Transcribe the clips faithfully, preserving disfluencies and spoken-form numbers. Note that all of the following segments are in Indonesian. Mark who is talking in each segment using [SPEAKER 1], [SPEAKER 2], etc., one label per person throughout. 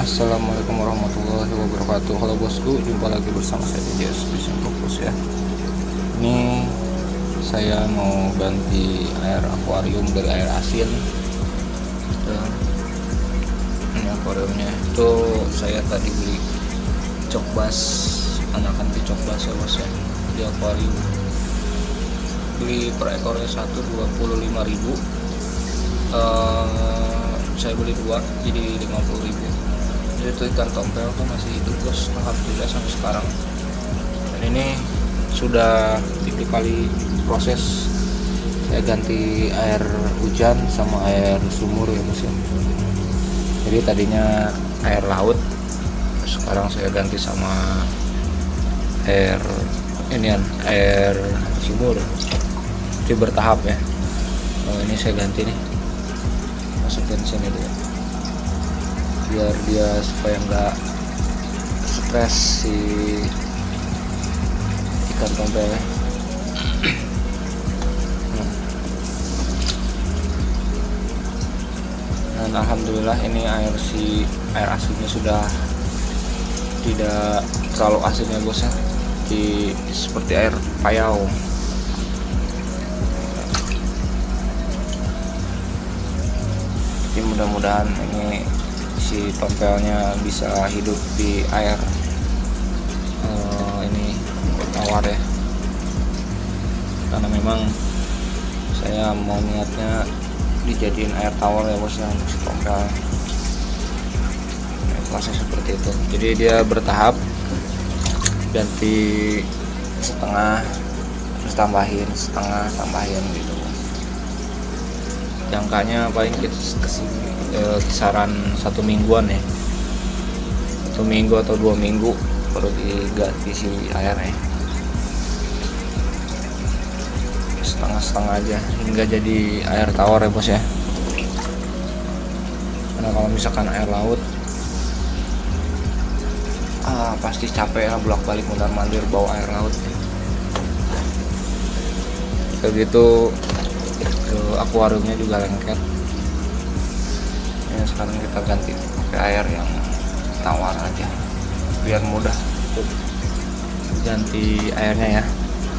[SPEAKER 1] Assalamualaikum warahmatullahi wabarakatuh. Halo bosku, jumpa lagi bersama saya di J S Fishing Fokus ya. Ini saya mau ganti air akuarium dari air asin. Tuh. Ini akuariumnya itu saya tadi beli cokbas, anakan di cokbas ya bos ya, di akuarium. Beli per ekornya satu dua puluh lima ribu. Uh, saya beli dua jadi lima puluh ribu. Itu ikan tompel tuh masih hidup bos, alhamdulillah sampai sekarang. Dan ini sudah tiga kali proses saya ganti air hujan sama air sumur ya bos ya. Jadi tadinya air laut, sekarang saya ganti sama air inian air sumur. Jadi bertahap ya. Oh, ini saya ganti nih, masukin sini dulu biar dia supaya nggak stres si ikan tompel ya. Dan alhamdulillah ini air si air asinnya sudah tidak terlalu asin ya bos ya, di seperti air payau. Jadi mudah-mudahan ini si tompelnya bisa hidup di air uh, ini tawar ya, karena memang saya mau niatnya dijadiin air tawar ya bos ya untuk si tompel. Nah, kelasnya seperti itu, jadi dia bertahap, ganti setengah terus tambahin setengah tambahin gitu. Jangkanya paling kesini eh, kisaran satu mingguan ya, satu minggu atau dua minggu baru diganti si airnya, setengah-setengah aja hingga jadi air tawar ya bos ya. Karena kalau misalkan air laut ah, pasti capek lah bolak-balik mundar-mandir bawa air laut. Begitu ke akuariumnya juga lengket. Ya, sekarang kita ganti pakai air yang tawar aja biar mudah untuk ganti airnya ya.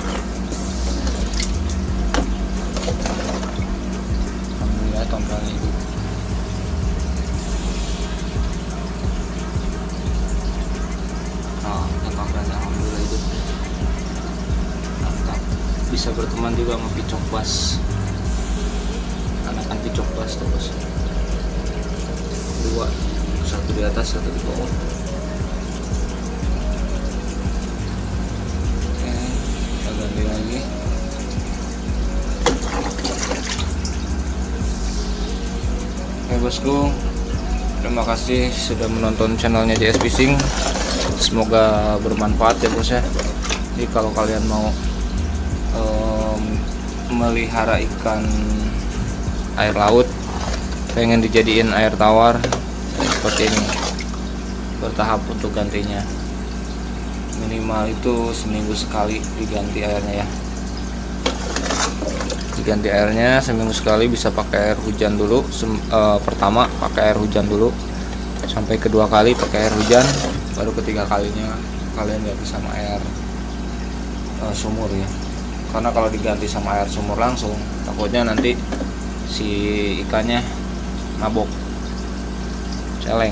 [SPEAKER 1] Alhamdulillah tompelnya itu nah, tompelnya alhamdulillah itu mantap. Bisa berteman juga sama picokbas, anakan picokbas tuh bos, dua, satu di atas satu di bawah. Oke, kita ganti lagi. Oke bosku, terima kasih sudah menonton channelnya J S Fishing. Semoga bermanfaat ya bos ya. Jadi kalau kalian mau um, melihara ikan air laut, pengen dijadiin air tawar seperti ini, bertahap untuk gantinya. Minimal itu seminggu sekali diganti airnya ya, diganti airnya seminggu sekali. Bisa pakai air hujan dulu, Sem uh, pertama pakai air hujan dulu sampai kedua kali pakai air hujan, baru ketiga kalinya kalian ganti sama air uh, sumur ya. Karena kalau diganti sama air sumur langsung, takutnya nanti si ikannya mabok, celeng.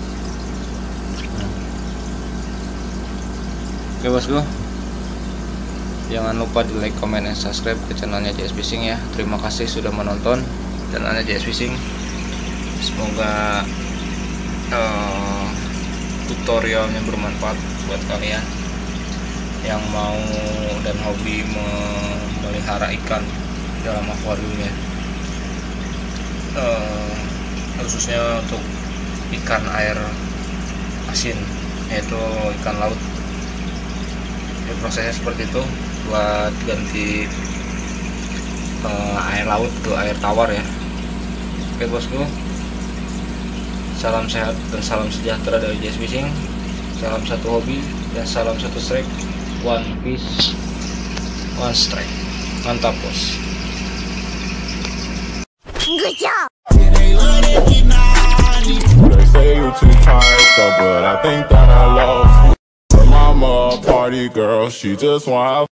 [SPEAKER 1] Oke bosku, jangan lupa di like, comment, dan subscribe ke channelnya J S Fishing ya. Terima kasih sudah menonton channelnya J S Fishing. Semoga uh, tutorialnya bermanfaat buat kalian yang mau dan hobi memelihara ikan dalam akuariumnya. Uh, khususnya untuk ikan air asin, yaitu ikan laut. Jadi prosesnya seperti itu buat ganti uh, air laut ke air tawar ya. Oke bosku, salam sehat dan salam sejahtera dari J S Fishing. Salam satu hobi dan salam satu strike. One piece, one strike. Mantap bos.
[SPEAKER 2] Good job.
[SPEAKER 3] They say you too tired.
[SPEAKER 2] think that I love you. Mama, a party girl, she just want